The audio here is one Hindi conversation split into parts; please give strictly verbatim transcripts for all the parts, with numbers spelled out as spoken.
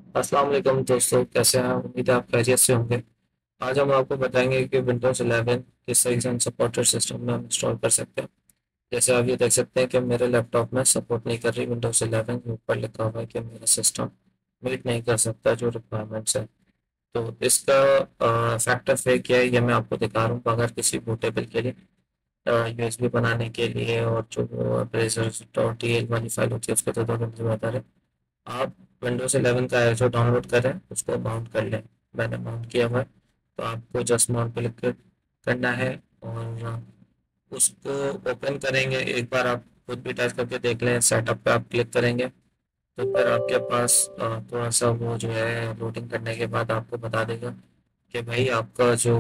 अस्सलाम वालेकुम दोस्तों, कैसे हैं? उम्मीद है आप खैरियत से होंगे। आज हम आपको बताएंगे कि विंडोज़ इलेवन किस तरीके से अनसपोर्टेड सिस्टम में हम इंस्टॉल कर सकते हैं। जैसे आप ये देख सकते हैं कि मेरे लैपटॉप में सपोर्ट नहीं कर रही विंडोज़ इलेवन के ऊपर लिखा हुआ है कि मेरा सिस्टम मीट नहीं कर सकता जो रिक्वायरमेंट्स है। तो इसका फैक्टर है क्या है, ये मैं आपको दिखा रहा हूँ। अगर किसी पोर्टेबल के लिए यूएसबी बनाने के लिए और जो ब्रेजर डॉट टी एल वाली फाइल होती है उसके तो दोनों बेहतर है। आप विंडोज इलेवन का है जो डाउनलोड करें उसको माउंट कर लें। मैंने माउंट किया हुआ है, तो आपको जस्ट माउंट पे क्लिक करना है और उसको ओपन करेंगे। एक बार आप खुद भी टच करके देख लें। सेटअप पे आप क्लिक करेंगे तो फिर आपके पास अ, थोड़ा सा वो जो है लोडिंग करने के बाद आपको बता देगा कि भाई आपका जो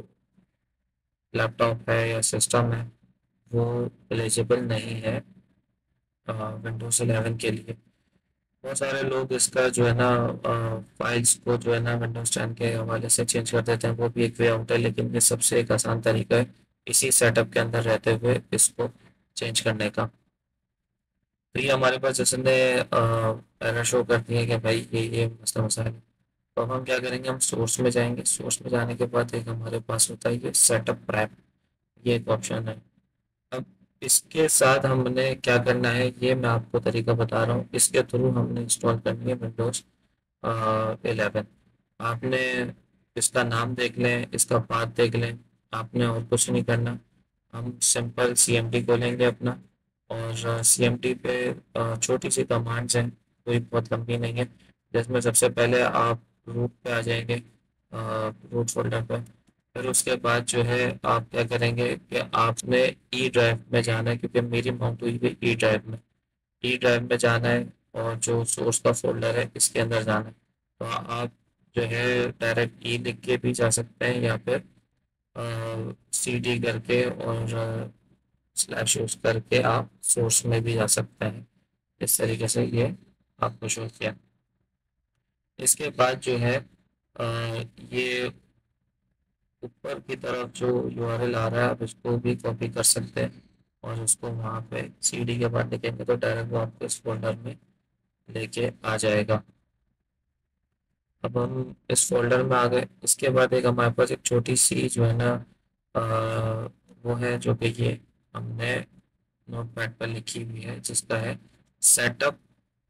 लैपटॉप है या सिस्टम है वो एलिजिबल नहीं है विंडोज इलेवन के लिए। बहुत सारे लोग इसका जो है ना फाइल्स को जो है ना विंडोज टेन के हवाले से चेंज कर देते हैं, वो भी एक वे आउट है, लेकिन ये सबसे एक आसान तरीका है इसी सेटअप के अंदर रहते हुए इसको चेंज करने का। तो ये हमारे पास जैसे एरर शो करती है कि भाई ये ये मसला मसाइल है। तो अब हम क्या करेंगे, हम सोर्स में जाएंगे। सोर्स में जाने के बाद एक हमारे पास होता है ये सेटअप प्रैप, ये एक ऑप्शन है। अब इसके साथ हमने क्या करना है ये मैं आपको तरीका बता रहा हूँ। इसके थ्रू हमने इंस्टॉल करनी है विंडोज इलेवन। आपने इसका नाम देख लें, इसका पाथ देख लें, आपने और कुछ नहीं करना। हम सिंपल सी एम डी खोलेंगे अपना, और सी एम डी पे अ, छोटी सी कमांड्स हैं, कोई बहुत लंबी नहीं है। जिसमें सबसे पहले आप रूट पे आ जाएंगे, रूट फोल्डर पे। फिर उसके बाद जो है आप क्या करेंगे कि आपने ई ड्राइव में जाना है, क्योंकि मेरी माउंट हुई हुई ई ड्राइव में। ई ड्राइव में जाना है और जो सोर्स का फोल्डर है इसके अंदर जाना है। तो आप जो है डायरेक्ट ई लिख के भी जा सकते हैं, या फिर सी डी करके और स्लैश यूज करके आप सोर्स में भी जा सकते हैं। इस तरीके से ये आपको शो किया। इसके बाद जो है अ, ये ऊपर की तरफ जो यू आर एल आ रहा है आप इसको भी कॉपी कर सकते हैं, और उसको वहाँ पे सी डी के बाद लिखेंगे तो डायरेक्ट वो आपको इस फोल्डर में लेके आ जाएगा। अब हम इस फोल्डर में आ गए। इसके बाद एक हमारे पास एक छोटी सी जो है ना अ, वो है जो कि ये हमने नोटपैड पर लिखी हुई है, जिसका है सेटअप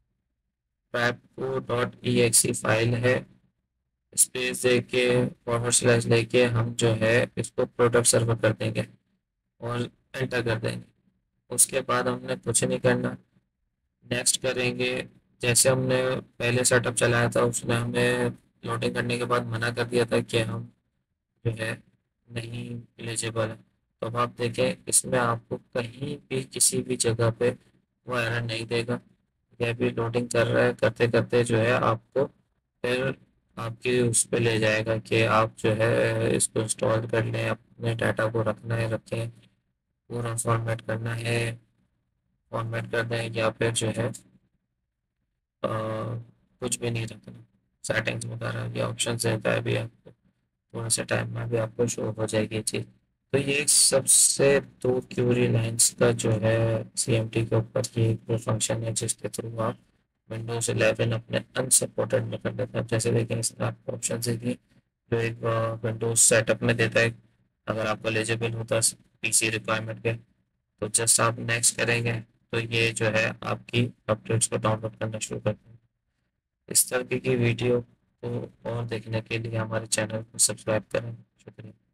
पैपको dot E X E file है। स्पेस दे के फॉरवर्ड स्लैश लेके हम जो है इसको प्रोडक्ट सर्वर कर देंगे और एंटर कर देंगे। उसके बाद हमने कुछ नहीं करना, नेक्स्ट करेंगे। जैसे हमने पहले सेटअप चलाया था उसने हमें लोडिंग करने के बाद मना कर दिया था कि हम जो है नहीं एलिजिबल है। तो अब आप देखें इसमें आपको कहीं भी किसी भी जगह पे वो एरर नहीं देगा। यह भी लोडिंग कर रहा है, करते करते जो है आपको फिर आपकी उस पे ले जाएगा कि आप जो है इसको इंस्टॉल कर लें, अपने डाटा को रखना है रखें, पूरा फॉर्मेट करना है फॉर्मेट कर दें, या फिर जो है अ, कुछ भी नहीं रखना। सेटिंग्स वगैरह ये ऑप्शन रहता है भी आपको, थोड़ा सा टाइम में भी आपको शो हो जाएगी ये चीज़। तो ये एक सबसे दो क्यूरी लाइंस का जो है सी एम टी के ऊपर ये एक फंक्शन है जिसके थ्रू आप विंडोज इलेवन अपने अनसपोर्टेड में कर लेते हैं। जैसे देखें इसमें आपको ऑप्शन देगी जो एक विंडोज सेटअप में देता है, अगर आपको एलिजिबल होता है पीसी रिक्वायरमेंट के। तो जस्ट आप नेक्स्ट करेंगे तो ये जो है आपकी अपडेट्स को डाउनलोड करना शुरू कर देंगे। इस तरह की वीडियो को और देखने के लिए हमारे चैनल को सब्सक्राइब करें। शुक्रिया।